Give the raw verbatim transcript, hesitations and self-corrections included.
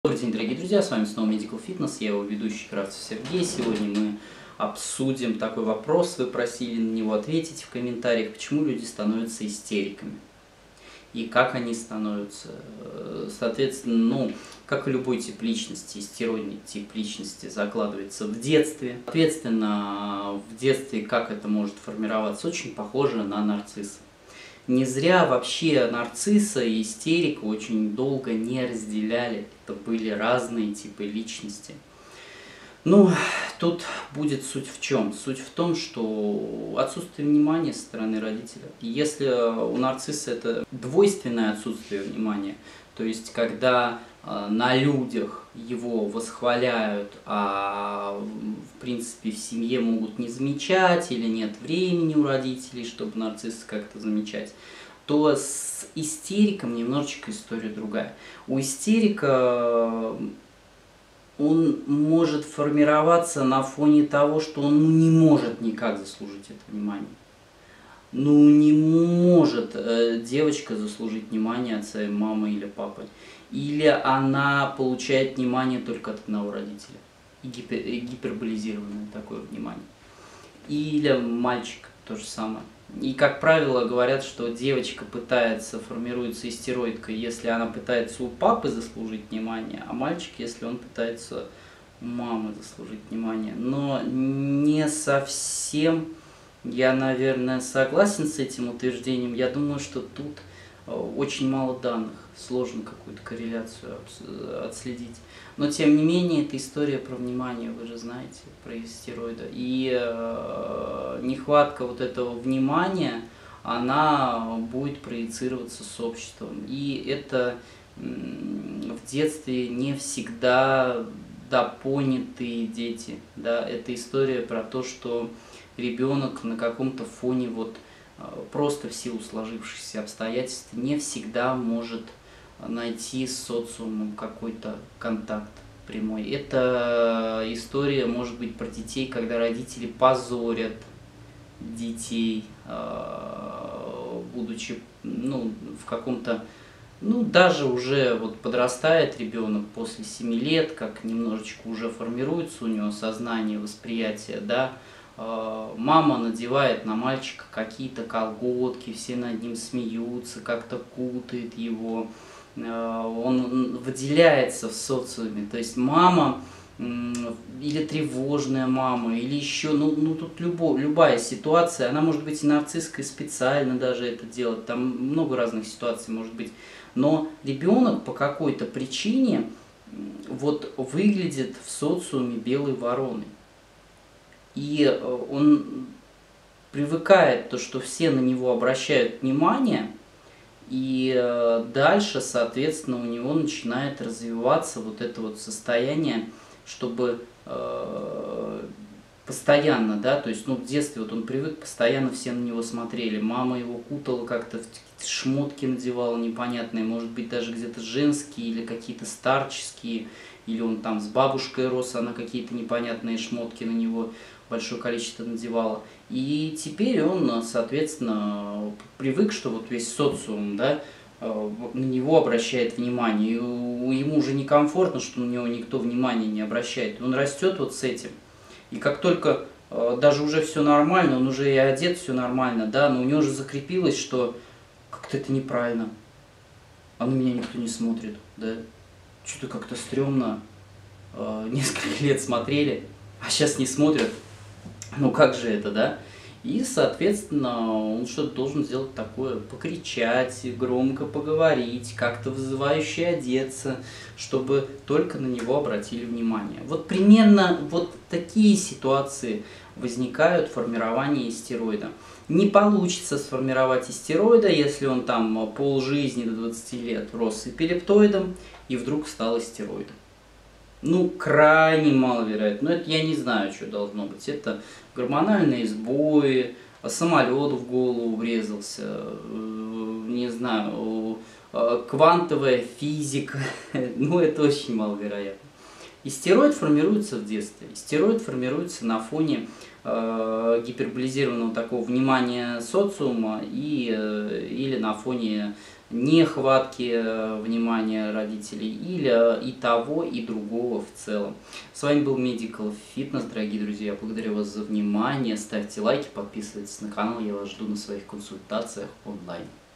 Добрый день, дорогие друзья, с вами снова Medical Fitness, я его ведущий Кравцев Сергей. Сегодня мы обсудим такой вопрос, вы просили на него ответить в комментариях, почему люди становятся истериками и как они становятся. Соответственно, ну, как и любой тип личности, истероидный тип личности закладывается в детстве. Соответственно, в детстве как это может формироваться, очень похоже на нарцисса. Не зря вообще нарцисса и истерика очень долго не разделяли. Это были разные типы личности. Ну, тут будет суть в чем? Суть в том, что отсутствие внимания со стороны родителя. Если у нарцисса это двойственное отсутствие внимания, то есть когда э, на людях его восхваляют, а в принципе в семье могут не замечать или нет времени у родителей, чтобы нарцисса как-то замечать, то с истериком немножечко история другая. У истерика он может формироваться на фоне того, что он ну, не может никак заслужить это внимание. Ну, не может э, девочка заслужить внимание от своей мамы или папы. Или она получает внимание только от одного родителя. И гипер, и гиперболизированное такое внимание. Или мальчик то же самое. И, как правило, говорят, что девочка пытается, формируется истероидкой, если она пытается у папы заслужить внимание, а мальчик, если он пытается у мамы заслужить внимание. Но не совсем я, наверное, согласен с этим утверждением. Я думаю, что тут очень мало данных, сложно какую-то корреляцию отследить. Но, тем не менее, это история про внимание, вы же знаете, про истероида. И э, нехватка вот этого внимания, она будет проецироваться с обществом. И это э, в детстве не всегда допонятые дети. Да? Это история про то, что ребенок на каком-то фоне вот, просто в силу сложившихся обстоятельств не всегда может найти с социумом какой-то контакт прямой. Это история может быть про детей, когда родители позорят детей, будучи ну, в каком-то, ну даже уже вот подрастает ребенок после семи лет, как немножечко уже формируется у него сознание, восприятие, да, мама надевает на мальчика какие-то колготки, все над ним смеются, как-то кутает его, он выделяется в социуме. То есть мама, или тревожная мама, или еще, ну, ну тут любо, любая ситуация, она может быть и нарциссской, специально даже это делать, там много разных ситуаций может быть. Но ребенок по какой-то причине вот выглядит в социуме белой вороной. И он привыкает, то, что все на него обращают внимание, и дальше, соответственно, у него начинает развиваться вот это вот состояние, чтобы э, постоянно, да, то есть, ну, в детстве вот он привык, постоянно все на него смотрели, мама его кутала как-то, в шмотки надевала непонятные, может быть, даже где-то женские или какие-то старческие, или он там с бабушкой рос, она какие-то непонятные шмотки на него большое количество надевала. И теперь он, соответственно, привык, что вот весь социум, да, на него обращает внимание. И ему уже некомфортно, что на него никто внимания не обращает. И он растет вот с этим. И как только даже уже все нормально, он уже и одет, все нормально, да, но у него уже закрепилось, что как-то это неправильно. А на меня никто не смотрит, да. Что-то как-то стрёмно. Несколько лет смотрели, а сейчас не смотрят. Ну как же это, да? И, соответственно, он что-то должен сделать такое, покричать, громко поговорить, как-то вызывающе одеться, чтобы только на него обратили внимание. Вот примерно вот такие ситуации возникают в формировании истероида. Не получится сформировать истероида, если он там полжизни до двадцати лет рос эпилептоидом и вдруг стал истероидом. Ну, крайне маловероятно. Но это я не знаю, что должно быть. Это гормональные сбои, самолет в голову врезался, не знаю, квантовая физика. Ну, это очень маловероятно. Истероид формируется в детстве. Истероид формируется на фоне э, гиперболизированного такого внимания социума и, э, или на фоне нехватки э, внимания родителей, или и того, и другого в целом. С вами был Medical Fitness, дорогие друзья. Благодарю вас за внимание. Ставьте лайки, подписывайтесь на канал. Я вас жду на своих консультациях онлайн.